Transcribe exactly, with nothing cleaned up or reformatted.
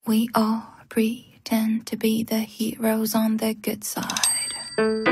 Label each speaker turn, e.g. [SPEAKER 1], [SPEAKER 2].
[SPEAKER 1] We all pretend to be the heroes on the good side.